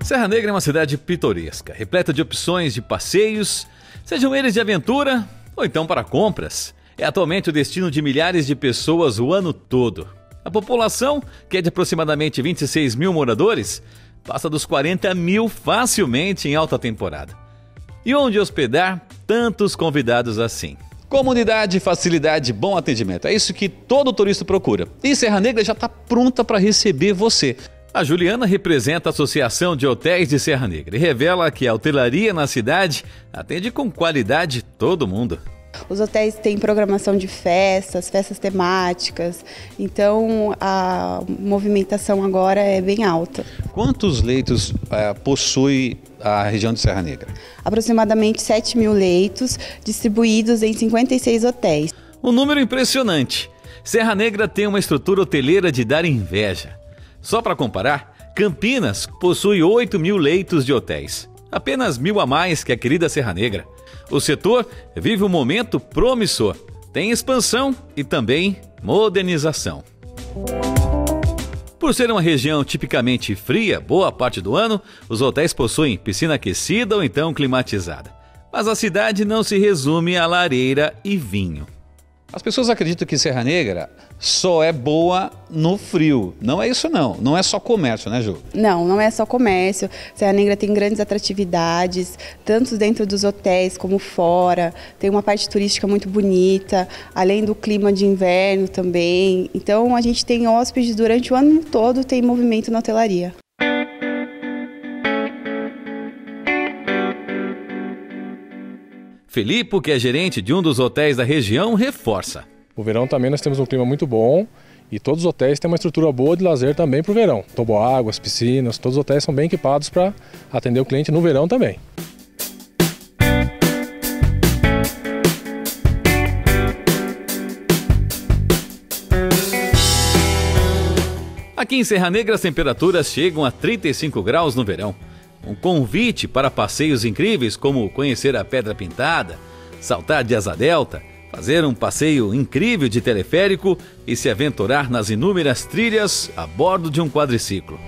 Serra Negra é uma cidade pitoresca, repleta de opções de passeios, sejam eles de aventura ou então para compras. É atualmente o destino de milhares de pessoas o ano todo. A população, que é de aproximadamente 26 mil moradores, passa dos 40 mil facilmente em alta temporada. E onde hospedar tantos convidados assim? Comunidade, facilidade, bom atendimento. É isso que todo turista procura. E Serra Negra já está pronta para receber você. A Juliana representa a Associação de Hotéis de Serra Negra e revela que a hotelaria na cidade atende com qualidade todo mundo. Os hotéis têm programação de festas temáticas, então a movimentação agora é bem alta. Quantos leitos possui a região de Serra Negra? Aproximadamente 7 mil leitos, distribuídos em 56 hotéis. Um número impressionante. Serra Negra tem uma estrutura hoteleira de dar inveja. Só para comparar, Campinas possui 8 mil leitos de hotéis, apenas 1.000 a mais que a querida Serra Negra. O setor vive um momento promissor, tem expansão e também modernização. Por ser uma região tipicamente fria, boa parte do ano, os hotéis possuem piscina aquecida ou então climatizada. Mas a cidade não se resume a lareira e vinho. As pessoas acreditam que Serra Negra só é boa no frio. Não é isso não, não é só comércio, né, Ju? Não é só comércio. Serra Negra tem grandes atratividades, tanto dentro dos hotéis como fora. Tem uma parte turística muito bonita, além do clima de inverno também. Então a gente tem hóspedes durante o ano todo, tem movimento na hotelaria. Felipe, que é gerente de um dos hotéis da região, reforça. O verão também nós temos um clima muito bom e todos os hotéis têm uma estrutura boa de lazer também para o verão. Toboáguas, piscinas, todos os hotéis são bem equipados para atender o cliente no verão também. Aqui em Serra Negra as temperaturas chegam a 35 graus no verão. Um convite para passeios incríveis como conhecer a Pedra Pintada, saltar de asa delta, fazer um passeio incrível de teleférico e se aventurar nas inúmeras trilhas a bordo de um quadriciclo.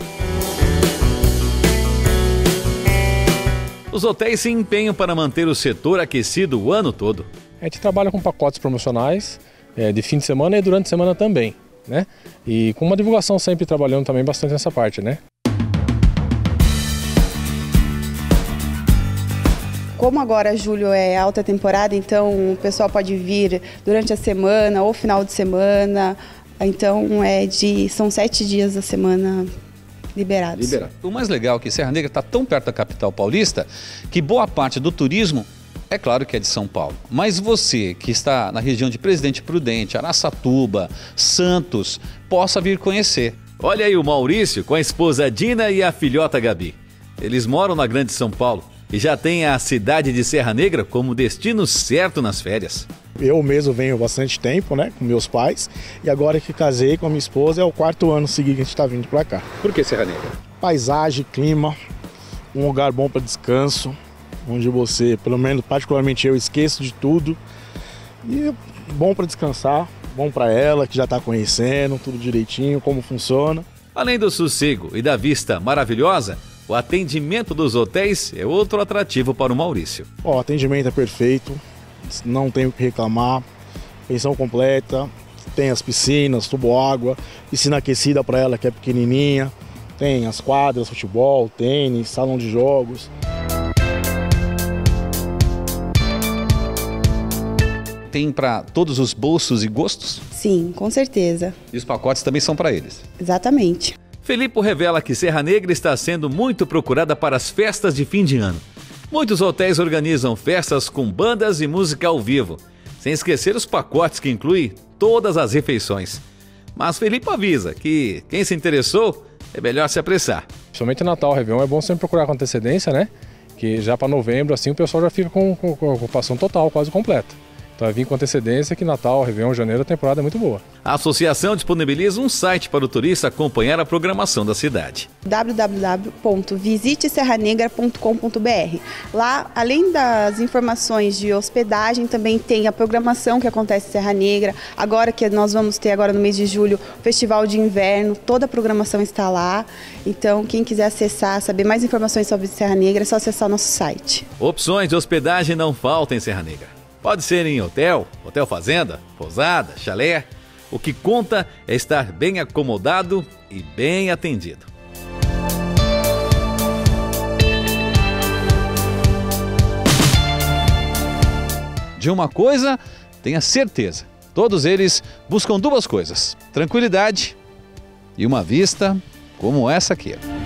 Os hotéis se empenham para manter o setor aquecido o ano todo. A gente trabalha com pacotes promocionais de fim de semana e durante a semana também, né? E com uma divulgação sempre trabalhando também bastante nessa parte, né? Como agora julho é alta temporada, então o pessoal pode vir durante a semana ou final de semana. Então são 7 dias da semana liberados. O mais legal é que Serra Negra está tão perto da capital paulista que boa parte do turismo, é claro que é de São Paulo. Mas você que está na região de Presidente Prudente, Araçatuba, Santos, possa vir conhecer. Olha aí o Maurício com a esposa Dina e a filhota Gabi. Eles moram na Grande São Paulo e já tem a cidade de Serra Negra como destino certo nas férias. Eu mesmo venho há bastante tempo, né, com meus pais, e agora que casei com a minha esposa é o 4º ano seguinte que a gente está vindo para cá. Por que Serra Negra? Paisagem, clima, um lugar bom para descanso, onde você, pelo menos particularmente eu, esqueço de tudo, e bom para descansar, bom para ela que já está conhecendo tudo direitinho, como funciona. Além do sossego e da vista maravilhosa, o atendimento dos hotéis é outro atrativo para o Maurício. O atendimento é perfeito, não tenho o que reclamar, pensão completa, tem as piscinas, tubo-água, piscina aquecida para ela que é pequenininha, tem as quadras, futebol, tênis, salão de jogos. Tem para todos os bolsos e gostos? Sim, com certeza. E os pacotes também são para eles? Exatamente. Felipe revela que Serra Negra está sendo muito procurada para as festas de fim de ano. Muitos hotéis organizam festas com bandas e música ao vivo, sem esquecer os pacotes que incluem todas as refeições. Mas Felipe avisa que quem se interessou é melhor se apressar. Principalmente Natal, Réveillon, é bom sempre procurar com antecedência, né? Que já para novembro assim o pessoal já fica com ocupação total, quase completa. Então vir com antecedência que Natal, Réveillon, Janeiro, a temporada é muito boa. A associação disponibiliza um site para o turista acompanhar a programação da cidade. www.visiteserranegra.com.br. Lá, além das informações de hospedagem, também tem a programação que acontece em Serra Negra. Agora que nós vamos ter agora no mês de julho o Festival de Inverno, toda a programação está lá. Então, quem quiser acessar, saber mais informações sobre Serra Negra, é só acessar o nosso site. Opções de hospedagem não faltam em Serra Negra. Pode ser em hotel, hotel fazenda, pousada, chalé. O que conta é estar bem acomodado e bem atendido. De uma coisa, tenha certeza. Todos eles buscam duas coisas: tranquilidade e uma vista como essa aqui.